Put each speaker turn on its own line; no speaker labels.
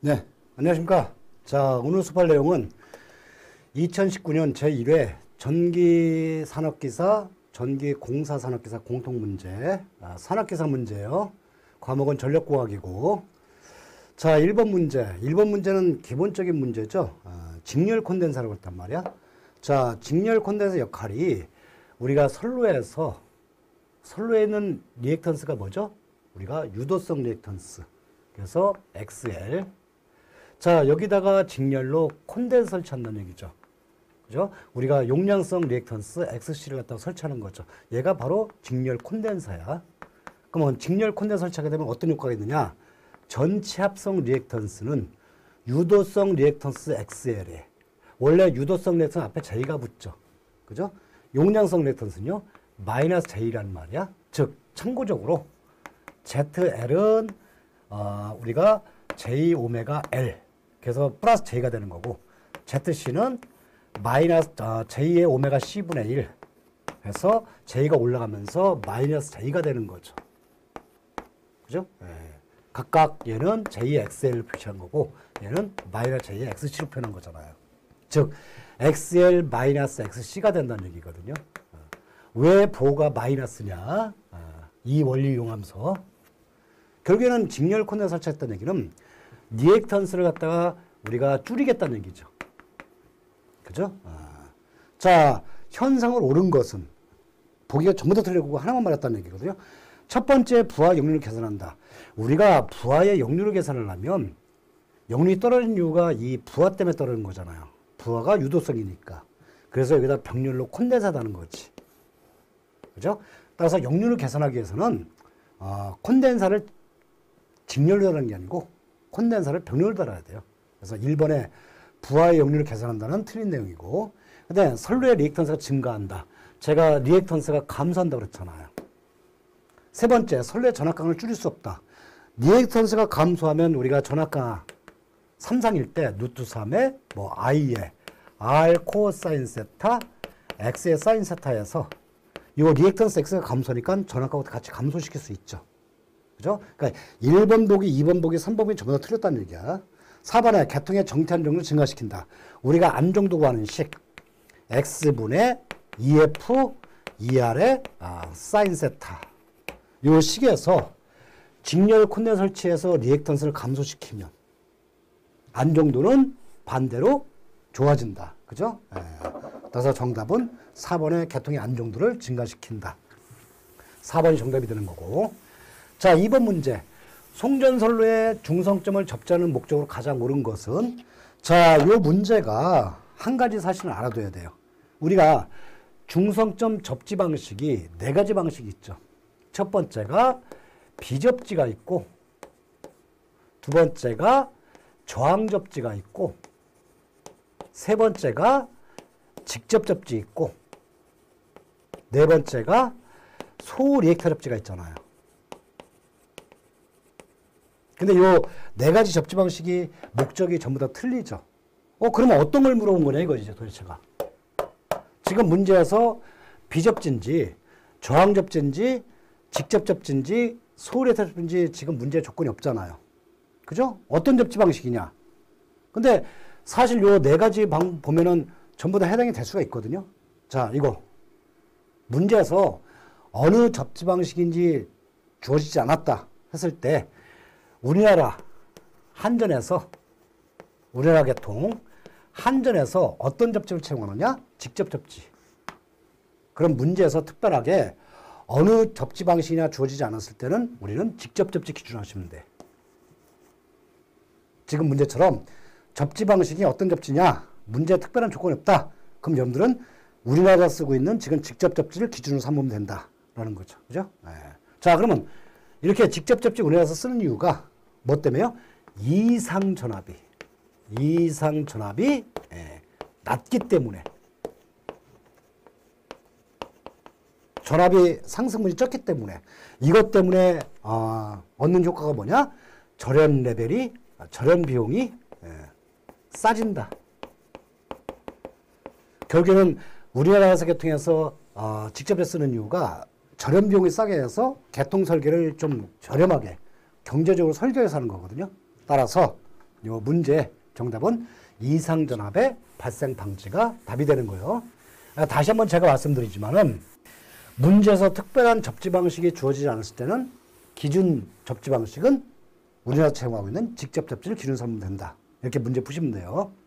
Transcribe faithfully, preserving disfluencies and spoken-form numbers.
네, 안녕하십니까. 자, 오늘 수업할 내용은 이천십구 년 제일 회 전기산업기사, 전기공사산업기사 공통문제, 아, 산업기사 문제예요. 과목은 전력공학이고. 자, 일 번 문제. 일 번 문제는 기본적인 문제죠. 아, 직렬 콘덴서라고 했단 말이야. 자, 직렬 콘덴서 역할이 우리가 선로에서, 선로에 있는 리액턴스가 뭐죠? 우리가 유도성 리액턴스. 그래서 엑스엘. 자, 여기다가 직렬로 콘덴서 설치한다는 얘기죠. 그죠? 우리가 용량성 리액턴스 엑스씨를 갖다가 설치하는 거죠. 얘가 바로 직렬 콘덴서야. 그러면 직렬 콘덴서 설치하게 되면 어떤 효과가 있느냐? 전체 합성 리액턴스는 유도성 리액턴스 엑스엘에 원래 유도성 리액턴스 앞에 J가 붙죠. 그죠? 용량성 리액턴스는요, 마이너스 J라는 말이야. 즉, 참고적으로 제트엘은 어, 우리가 J 오메가 L 그래서 플러스 J가 되는 거고, 제트씨는 마이너스 어, J의 오메가 C분의 일 해서 J가 올라가면서 마이너스 J가 되는 거죠. 그죠? 네. 각각 얘는 J의 엑스엘을 표시한 거고, 얘는 마이너스 J의 엑스씨로 표현한 거잖아요. 즉, 엑스엘 마이너스 엑스씨가 된다는 얘기거든요. 어. 왜 보가 마이너스냐? 어. 이 원리 이용하면서. 결국에는 직렬 콘덴서 설치했다는 얘기는 리액턴스를 갖다가 우리가 줄이겠다는 얘기죠. 그죠? 아. 자, 현상을 옳은 것은 보기가 전부 다 틀리고 하나만 말했다는 얘기거든요. 첫 번째, 부하 역률을 계산한다. 우리가 부하의 역률을 계산을 하면 역률이 떨어진 이유가 이 부하 때문에 떨어진 거잖아요. 부하가 유도성이니까. 그래서 여기다 병률로 콘덴서하다는 거지. 그죠? 따라서 역률을 계산하기 위해서는 어, 콘덴서를 직렬로 달하는 게 아니고 콘덴서를 병렬로 달아야 돼요. 그래서 일 번에 부하의 역률을 계산한다는 틀린 내용이고, 근데 선로의 리액턴스가 증가한다. 제가 리액턴스가 감소한다고 그랬잖아요. 세 번째, 선로의 전압강을 줄일 수 없다. 리액턴스가 감소하면 우리가 전압강 삼상일 때 루트 삼에 뭐 I에 R 코사인 세타, X의 사인 세타에서 이 리액턴스 X가 감소하니까 전압강도 같이 감소시킬 수 있죠. 그죠? 그러니까 일 번 보기, 이 번 보기, 삼 번 보기 전부 다 틀렸다는 얘기야. 사 번에 계통의 정태 안정도를 증가시킨다. 우리가 안정도 구하는 식 X분의 이에프 이알의 아, 사인 세타. 이 식에서 직렬 콘덴서 설치해서 리액턴스를 감소시키면 안정도는 반대로 좋아진다. 그죠? 예. 그래서 정답은 사 번의 계통의 안정도를 증가시킨다. 사 번이 정답이 되는 거고. 자, 이 번 문제. 송전선로의 중성점을 접지하는 목적으로 가장 옳은 것은, 자, 요 문제가 한 가지 사실을 알아둬야 돼요. 우리가 중성점 접지 방식이 네 가지 방식이 있죠. 첫 번째가 비접지가 있고, 두 번째가 저항 접지가 있고, 세 번째가 직접 접지 있고, 네 번째가 소리액터 접지가 있잖아요. 근데 요 네 가지 접지 방식이 목적이 전부 다 틀리죠. 어, 그러면 어떤 걸 물어본 거냐 이거지 도대체가. 지금 문제에서 비접지인지, 저항 접지인지, 직접 접지인지, 소리액터 접지인지 지금 문제 조건이 없잖아요. 그죠? 어떤 접지 방식이냐. 근데 사실 요 네 가지 방 보면은 전부 다 해당이 될 수가 있거든요. 자, 이거. 문제에서 어느 접지 방식인지 주어지지 않았다 했을 때, 우리나라 한전에서, 우리나라 계통 한전에서 어떤 접지를 채용하느냐? 직접 접지. 그럼 문제에서 특별하게 어느 접지 방식이나 주어지지 않았을 때는 우리는 직접 접지 기준으로 하시면 돼. 지금 문제처럼 접지 방식이 어떤 접지냐? 문제에 특별한 조건이 없다. 그럼 여러분들은 우리나라가 쓰고 있는 지금 직접 접지를 기준으로 삼으면 된다라는 거죠. 그죠? 네. 자, 그러면 이렇게 직접 접지 우리나라에서 쓰는 이유가 뭐 때문에요? 이상 전압이. 이상 전압이 예, 낮기 때문에. 전압이 상승분이 적기 때문에. 이것 때문에 어, 얻는 효과가 뭐냐? 절연 레벨이, 절연 비용이 예, 싸진다. 결국에는 우리나라에서 개통해서 어, 직접 쓰는 이유가 절연 비용이 싸게 해서 개통 설계를 좀 저렴하게 경제적으로 설계해서 하는 거거든요. 따라서 요 문제 정답은 이상전압의 발생 방지가 답이 되는 거예요. 다시 한번 제가 말씀드리지만은 문제에서 특별한 접지 방식이 주어지지 않았을 때는 기준 접지 방식은 우리나라 채용하고 있는 직접 접지를 기준으로 삼으면 된다. 이렇게 문제 푸시면 돼요.